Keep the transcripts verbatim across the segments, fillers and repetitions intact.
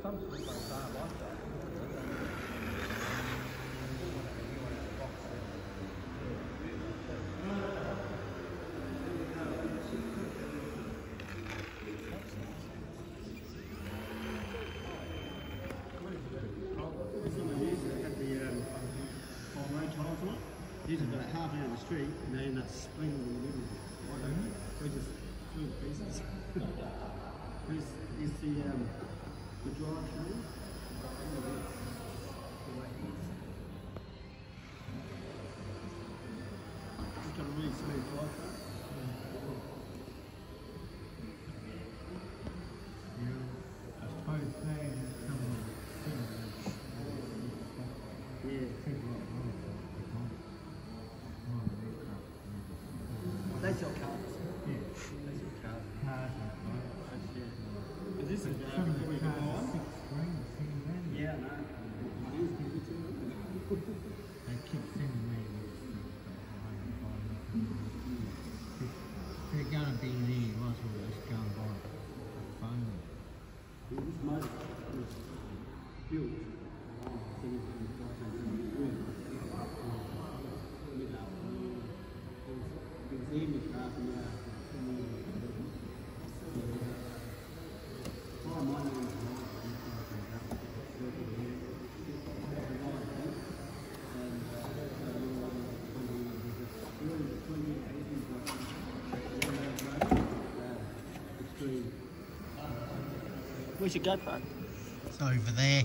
some street lights are like that. These are about half out of the street and they end up splitting in the middle. Why don't they? They just flew to pieces. This is the, um, the drive through. It's got a really smooth drive through. Yeah, I suppose they come on. Yeah. They sell cars. Yeah. They sell cars. Cars and That's, yeah. Is this a some of the cars are six grand, seven grand. Yeah, no. It is good too. They keep sending me these things, but I haven't bought anything. If they're going to be in here, you might as well just go and buy a phone. This motor was built so you can fly something in the room. You know, it was even half an hour. Well, my name is Mark. Where's your GoPro? It's over there.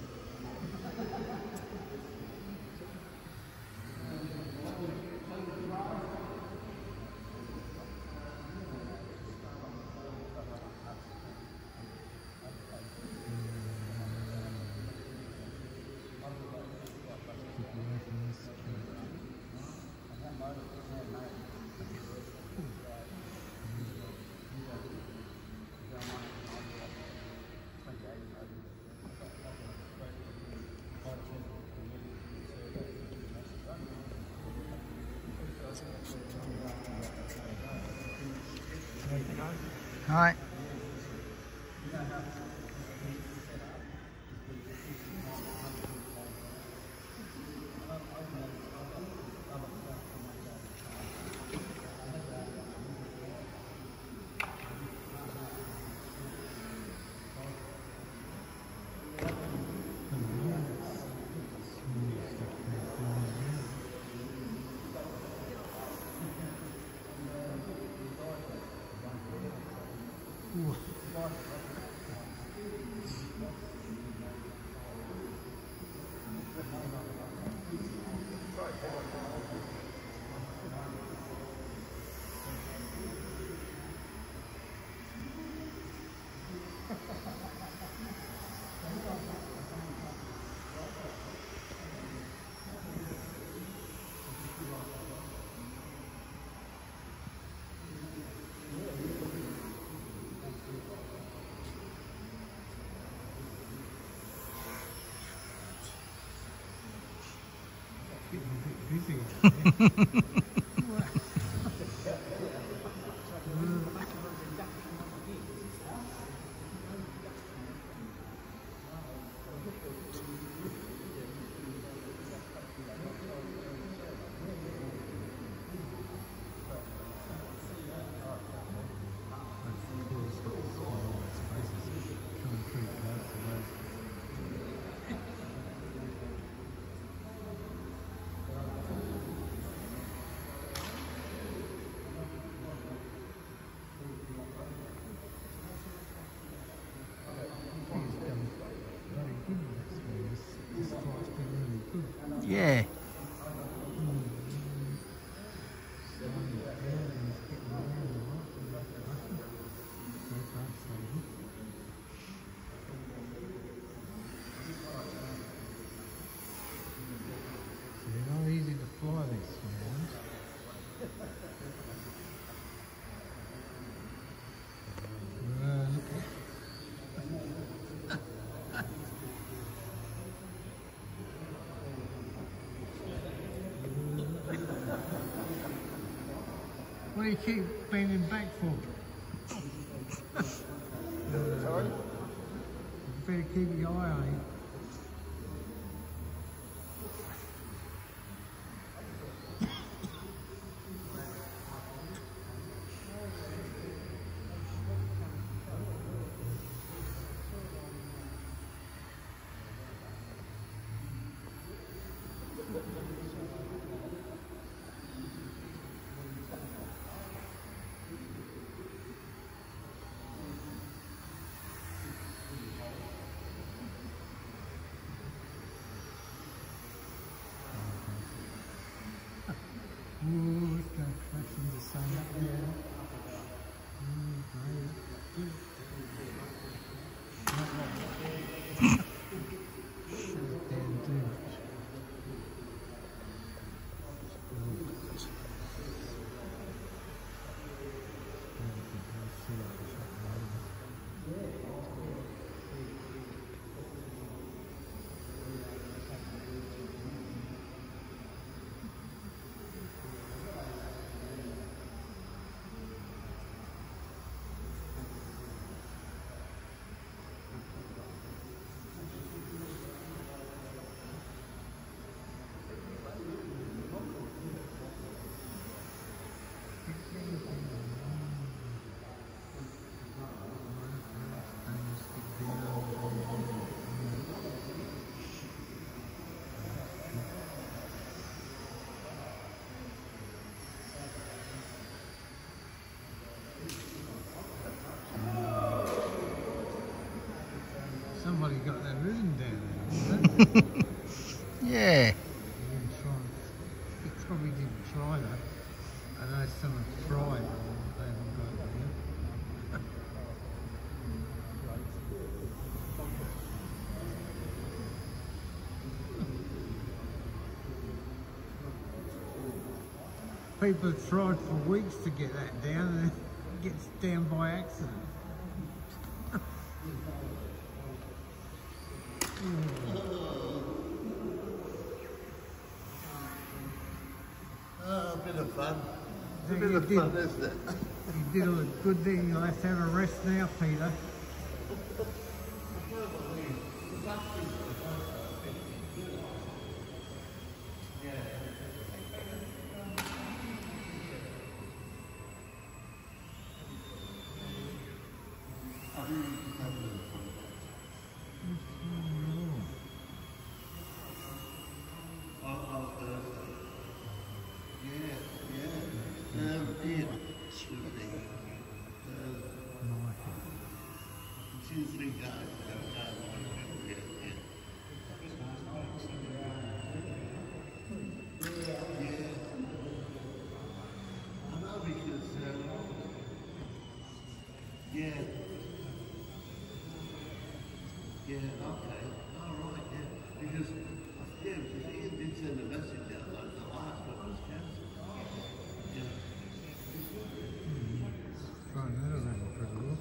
All right. Ooh. Yeah. They're not easy to fly these ones. Uh, look at what do you keep bending back for? Sorry? better keep your eye on him. Ooh, it's going to crash into sun up there. Ooh, great. Damn too much. Somebody got that rhythm down there, didn't they? Yeah. He didn't try. He probably didn't try that. I know someone tried, but they haven't got it yet. People have tried for weeks to get that down, and it gets down by accident. Oh, a bit of fun. It's a Yeah, bit you of did. fun, isn't it? You did a good thing. You'll have to have a rest now, Peter. Two, three guys. Yeah, yeah. Yeah. I know because, um, yeah. Yeah, okay. All right, yeah. Because, yeah, because Ian did send a message out like the last one was cancelled. Yeah. Trying that around pretty well.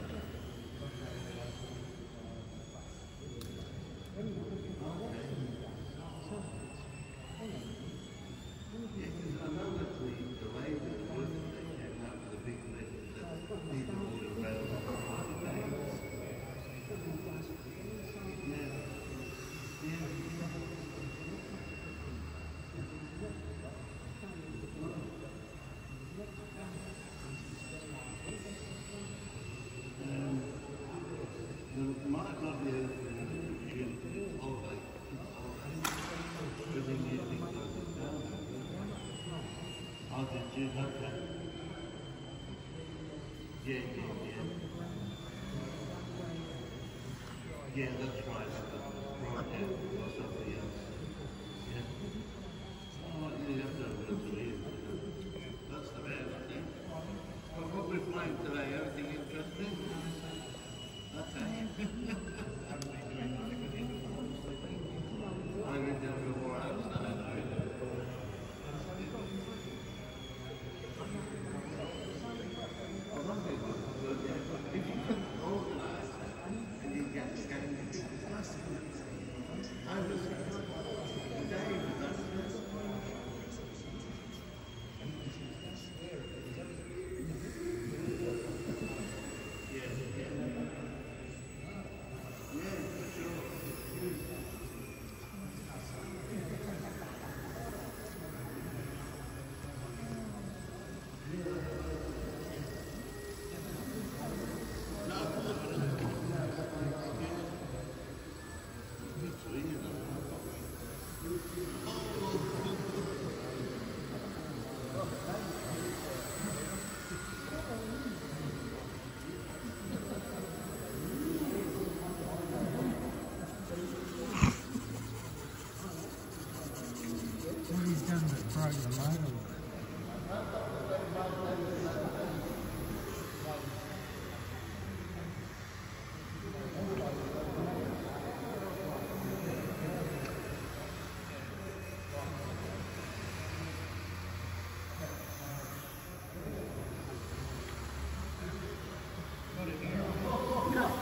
Okay. Yeah, yeah, yeah. Yeah, that's right. Right now, or somebody else. Yeah. Oh, you have to have a look at it. That's the bad, I think. Well, what we're playing today, anything interesting? Okay. I've been down for four hours now.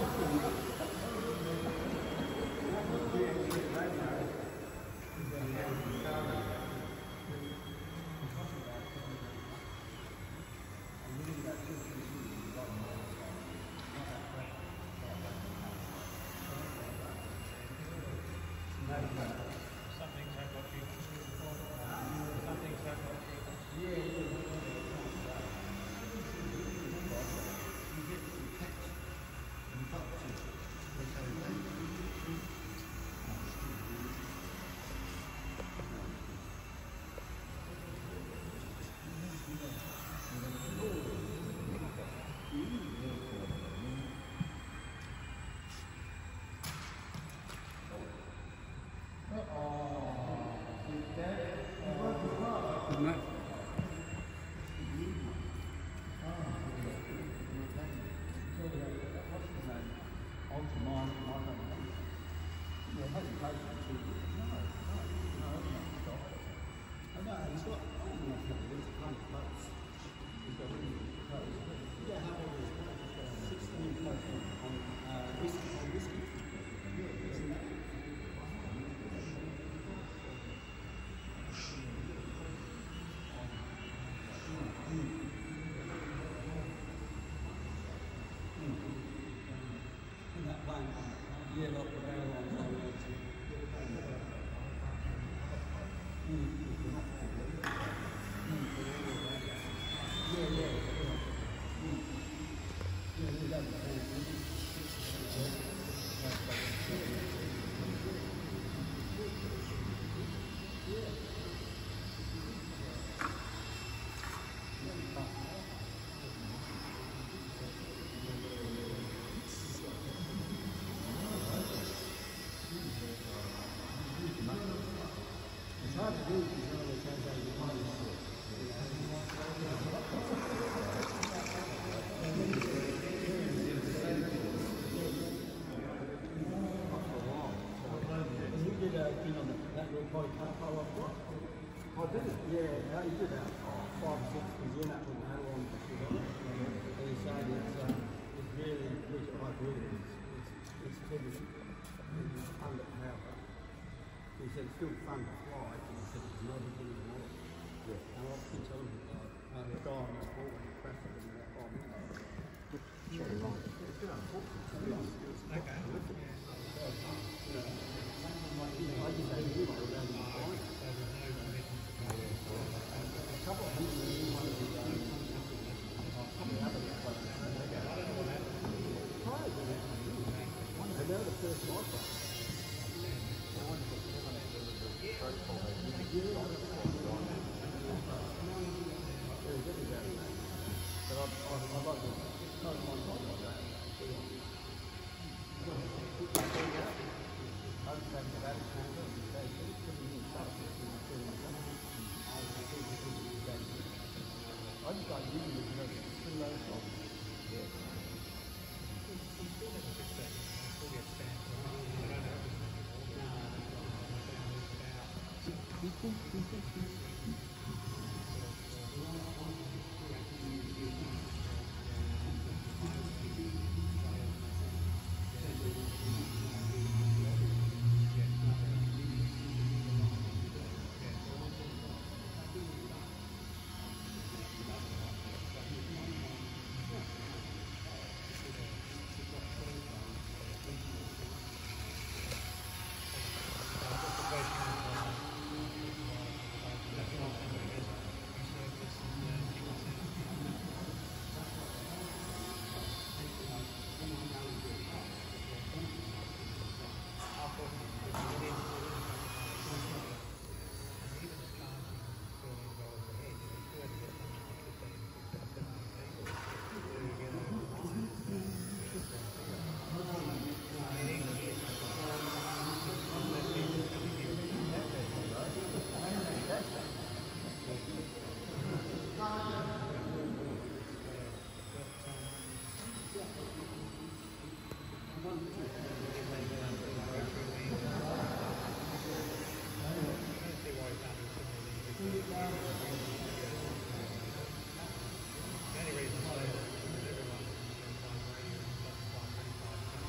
It's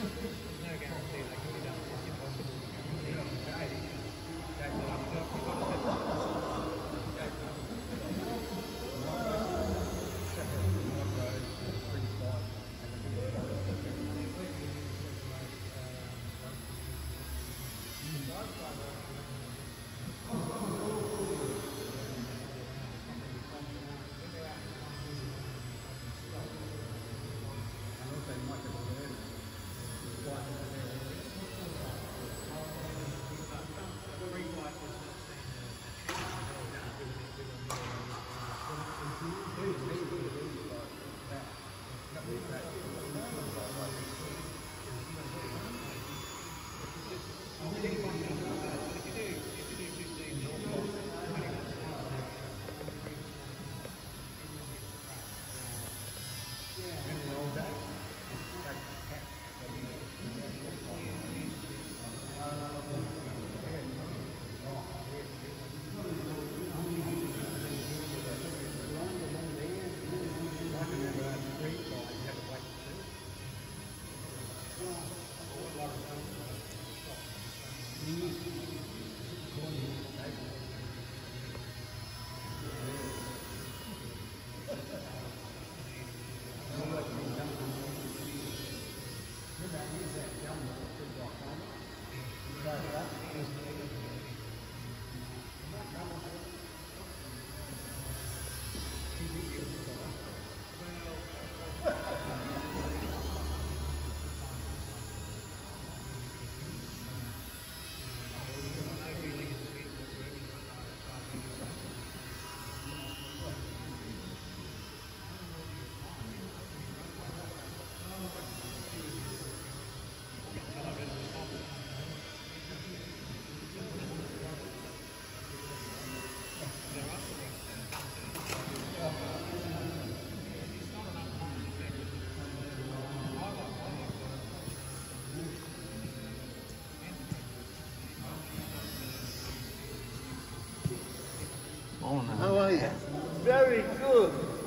How are you? Very good.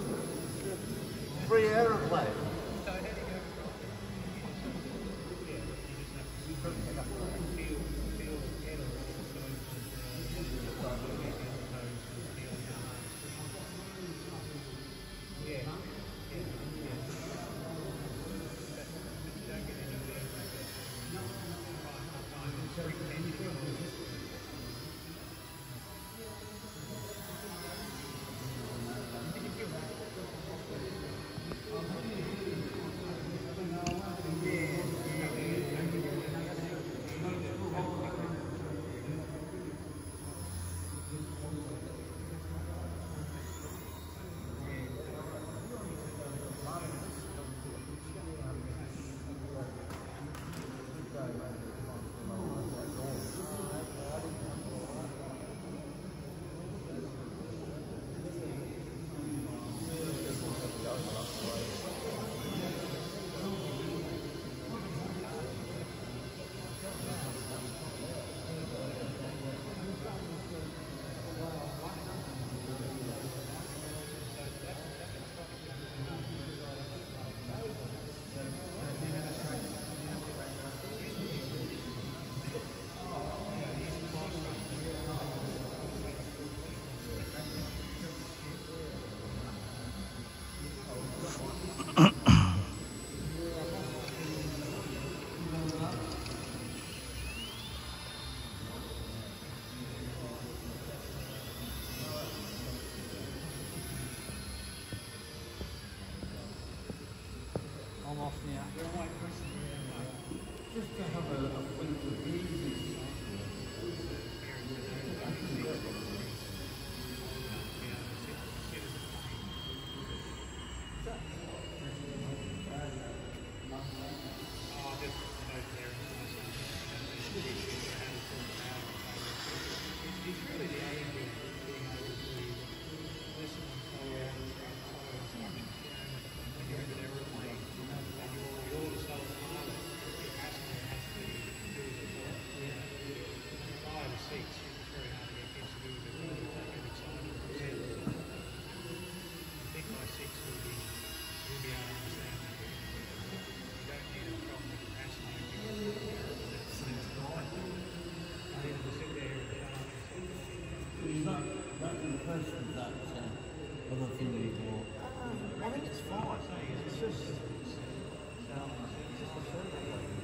Free aeroplane. I'm off now. Just to have a, a winter breeze. You'll be able to understand that you don't need a problem with capacity. You're not, not impressed with that uh, other thing you bought? Um, I think it's fine. It's just, um, it's just a survey.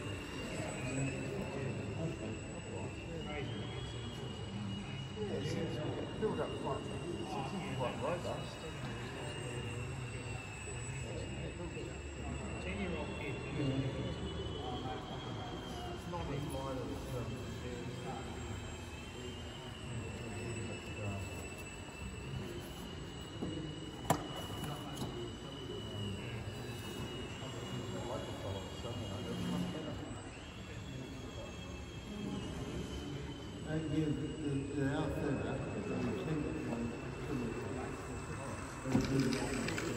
Yeah, it seems build up quite, it seems quite robust. ten-year-old kid. It's not as wide as um, Uh, yeah, the, the outfit, uh, the intent one,